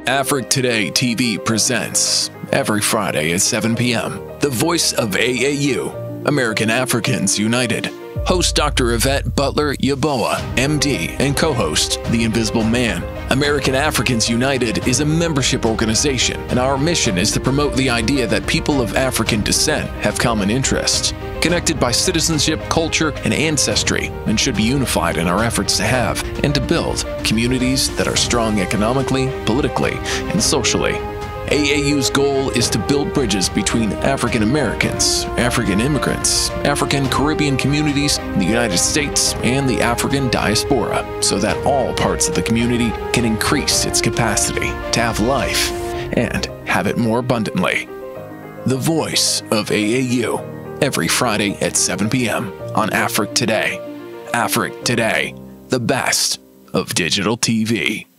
Afrique Today TV presents, every Friday at 7 p.m., the voice of AAU, American Africans United. Host Dr. Yvette Butler Yaboa, MD, and co-host The Invisible Man. American Africans United is a membership organization, and our mission is to promote the idea that people of African descent have common interests, connected by citizenship, culture, and ancestry, and should be unified in our efforts to have and to build communities that are strong economically, politically, and socially. AAU's goal is to build bridges between African Americans, African immigrants, African Caribbean communities in the United States, and the African diaspora, so that all parts of the community can increase its capacity to have life and have it more abundantly. The voice of AAU, every Friday at 7 p.m. on Afrique Today. Afrique Today, the best of digital TV.